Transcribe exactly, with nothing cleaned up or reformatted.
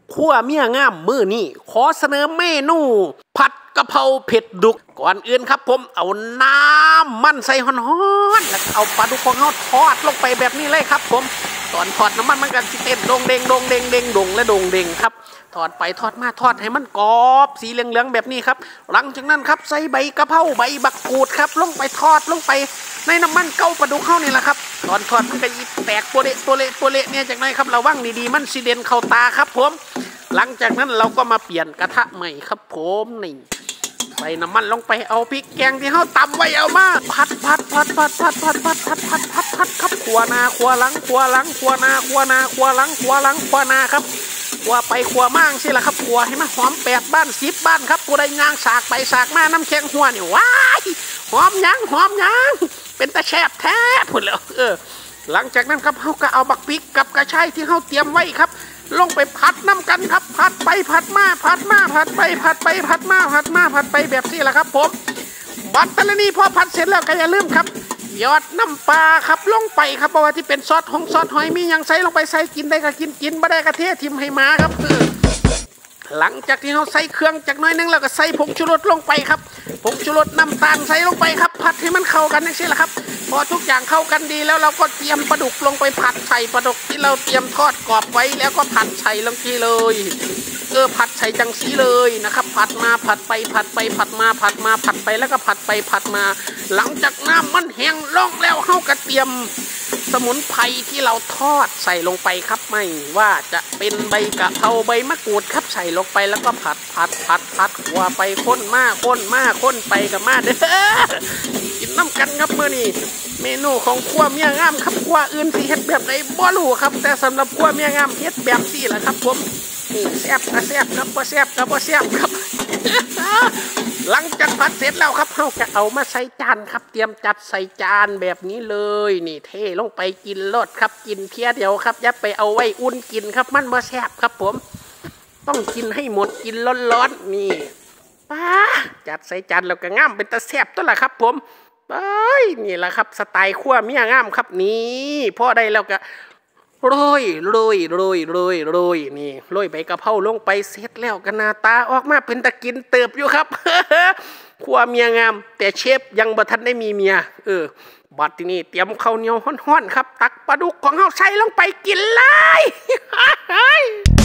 ขั้วเมียงามมือนี่ขอเสนอเมนูผัดกะเพราเผ็ดดุกก่อนอื่นครับผมเอาน้ำมันใส่ฮ้อนๆแล้วเอาปลาดุกของเขาทอดลงไปแบบนี้เลยครับผมตอนทอดน้ำมันมันกันสิเต้นโดงเด้งโดงเด้งเด้งดงและโดงเด้งครับทอดไปทอดมาทอดให้มันกรอบสีเหลืองๆแบบนี้ครับหลังจากนั้นครับใส่ใบกะเพราใบบักกูดครับลงไปทอดลงไปในน้ำมันเกาปลาดุกเข้านี่แหละครับตอนทอดมันก็ยีแตกโปเละโปเละโปเละเนี่ยจากนั้นครับระวังดีๆมันสิเด่นเข้าตาครับผมหลังจากนั้นเราก็มาเปลี่ยนกระทะใหม่ครับผมนี่ใส่น้ำมันลงไปเอาพริกแกงที่เขาตำไว้เอามาผัดผัดผัดผัดผัดผัดผัดผัดผัดผัดผัดครับขัวนาขัวหลังขัวหลังขัวนาขัวนาขัวหลังขัวหลังขัวนาครับขัวไปขัวมั่งสิล่ะครับขัวให้มันหอมแปดบ้านสิบบ้านครับกูได้ยางสากไปสากมาน้ำแข็งหัวนี่ว้ายหอมยังหอมยังเป็นตะแฉบแท้พูดแล้วเออหลังจากนั้นครับเขาก็เอาบักพริกกับกระชายที่เขาเตรียมไว้ครับลงไปผัดน้ำกันครับผัดไปผัดมาผัดมาผัดไปผัดไปผัดมาผัดมาผัดไปแบบนี้แหละครับผมบัตรตะลนี่พอผัดเสร็จแล้วก็อย่าลืมครับยอดน้ำปลาครับลงไปครับเพราะว่าที่เป็นซอสของซอสหอยมียังใส่ลงไปใส่กินได้ก็กินกินไม่ได้ก็เททิมให้มาครับหลังจากที่เขาใส่เครื่องจากน้อยนึงแล้วก็ใส่ผงชูรสลงไปครับผงชูรสน้ำตาลใส่ลงไปครับผัดให้มันเข้ากันนี่แหละครับพอทุกอย่างเข้ากันดีแล้วเราก็เตรียมปลาดุกลงไปผัดใส่ปลาดุกที่เราเตรียมทอดกรอบไว้แล้วก็ผัดใส่ลงทีเลยเออผัดใส่จังสีเลยนะครับผัดมาผัดไปผัดไปผัดมาผัดมาผัดไปแล้วก็ผัดไปผัดมาหลังจากน้ำมันแห้งลงแล้วเขาก็เตรียมสมุนไพรที่เราทอดใส่ลงไปครับไม่ว่าจะเป็นใบกะเพราใบมะกรูดครับใส่ลงไปแล้วก็ผัดผัดผัดผัดขัวไปข้นมากข้นมากข้นไปกับมาเด้อกินน้ำกันครับเมื่อนี้เมนูของขั้วเมียงามครับขั้วอื่นที่เฮ็ดแบบไหนบ่รู้ครับแต่สำหรับขั้วเมียงามเฮ็ดแบบนี้แหละครับผมนี่แซ่บก็แซ่บครับบ่แซ่บก็บ่แซ่บครับ หลังจากผัดเสร็จแล้วครับเราจะเอามาใส่จานครับเตรียมจัดใส่จานแบบนี้เลยนี่เทลงไปกินรสครับกินเพียเดียวครับอย่าไปเอาไว้อุ่นกินครับมันบ่แซ่บครับผมต้องกินให้หมดกินร้อนๆนี่ป้าจัดใส่จานแล้วก็งามเป็นตะแซ่บตัวละครับผมไปนี่แหละครับสไตล์ขั้วเมียงามครับนี่พอได้แล้วก็โรยโรยโรยโรยโรยนี่โรยใบกะเพราลงไปเสร็จแล้วก็หน้าตาออกมาเป็นตะกินเติบอยู่ครับ ขั้วเมียงามแต่เชฟยังบ่ทันได้มีเมียเออบัดนี้เตรียมข้าวเหนียวฮ้อนๆครับตักปลาดุกของเฮาใส่ลงไปกินเลย